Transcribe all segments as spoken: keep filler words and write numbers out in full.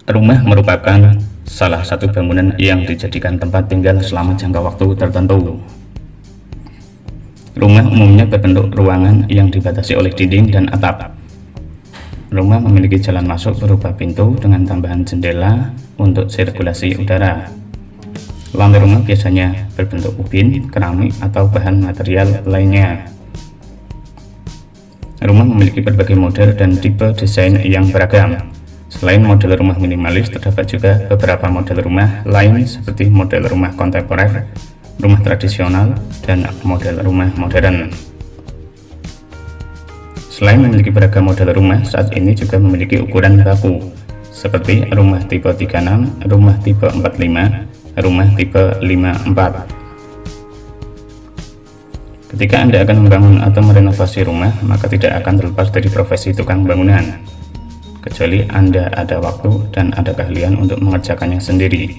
Rumah merupakan salah satu bangunan yang dijadikan tempat tinggal selama jangka waktu tertentu. Rumah umumnya berbentuk ruangan yang dibatasi oleh dinding dan atap. Rumah memiliki jalan masuk berupa pintu dengan tambahan jendela untuk sirkulasi udara. Lantai rumah biasanya berbentuk ubin, keramik, atau bahan material lainnya. Rumah memiliki berbagai model dan tipe desain yang beragam. Selain model rumah minimalis, terdapat juga beberapa model rumah lain seperti model rumah kontemporer, rumah tradisional, dan model rumah modern. Selain memiliki beragam model rumah, saat ini juga memiliki ukuran baku, seperti rumah tipe tiga puluh enam, rumah tipe empat puluh lima, rumah tipe lima puluh empat. Ketika Anda akan membangun atau merenovasi rumah, maka tidak akan terlepas dari profesi tukang bangunan, kecuali Anda ada waktu dan ada keahlian untuk mengerjakannya sendiri.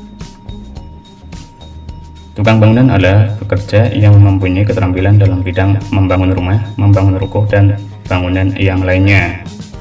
Tukang bangunan adalah pekerja yang mempunyai keterampilan dalam bidang membangun rumah, membangun ruko, dan bangunan yang lainnya.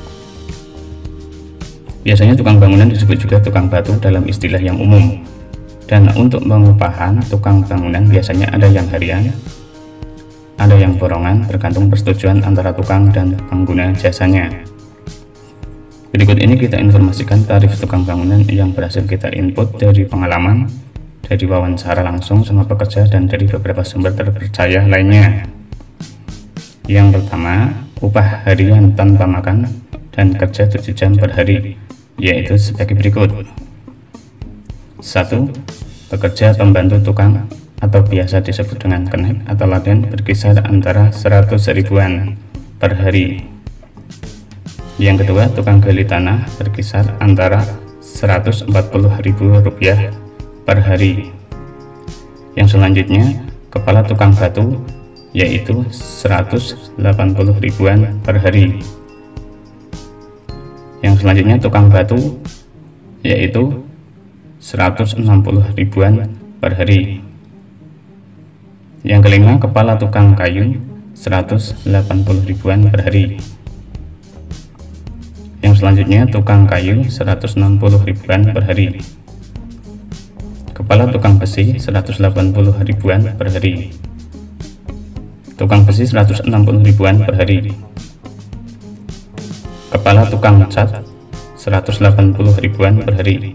Biasanya tukang bangunan disebut juga tukang batu dalam istilah yang umum. Dan untuk pengupahan tukang bangunan biasanya ada yang harian, ada yang borongan, tergantung persetujuan antara tukang dan pengguna jasanya. Berikut ini kita informasikan tarif tukang bangunan yang berhasil kita input dari pengalaman, dari wawancara langsung sama pekerja, dan dari beberapa sumber terpercaya lainnya. Yang pertama, upah harian tanpa makan dan kerja tujuh jam per hari, yaitu sebagai berikut. Satu. Pekerja pembantu tukang atau biasa disebut dengan kenet atau laden berkisar antara seratus ribuan per hari. Yang kedua, tukang gali tanah berkisar antara seratus empat puluh ribu rupiah per hari. Yang selanjutnya, kepala tukang batu, yaitu seratus delapan puluh ribuan per hari. Yang selanjutnya, tukang batu, yaitu seratus enam puluh ribuan per hari. Yang kelima, kepala tukang kayu, seratus delapan puluh ribuan per hari. Yang selanjutnya, tukang kayu, seratus enam puluh ribuan per hari. Kepala tukang besi, seratus delapan puluh ribuan per hari. Tukang besi, seratus enam puluh ribuan per hari. Kepala tukang cat, seratus delapan puluh ribuan per hari.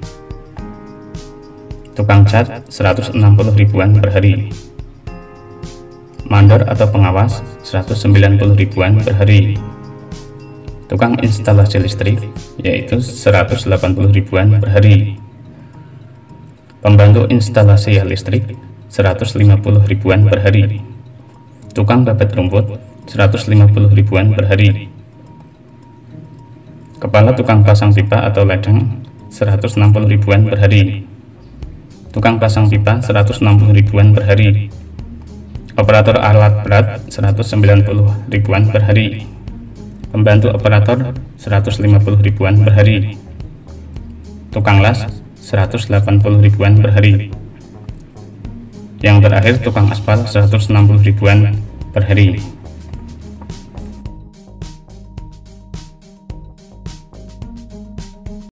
Tukang cat, seratus enam puluh ribuan per hari. Mandor atau pengawas, seratus sembilan puluh ribuan per hari. Tukang instalasi listrik, yaitu seratus delapan puluh ribuan per hari. Pembantu instalasi listrik, seratus lima puluh ribuan per hari. Tukang babat rumput, seratus lima puluh ribuan per hari. Kepala tukang pasang pipa atau ledeng, seratus enam puluh ribuan per hari. Tukang pasang pipa, seratus enam puluh ribuan per hari. Operator alat berat, seratus sembilan puluh ribuan per hari. Pembantu operator, seratus lima puluh ribuan per hari. Tukang las, seratus delapan puluh ribuan per hari. Yang terakhir, tukang aspal, seratus enam puluh ribuan per hari.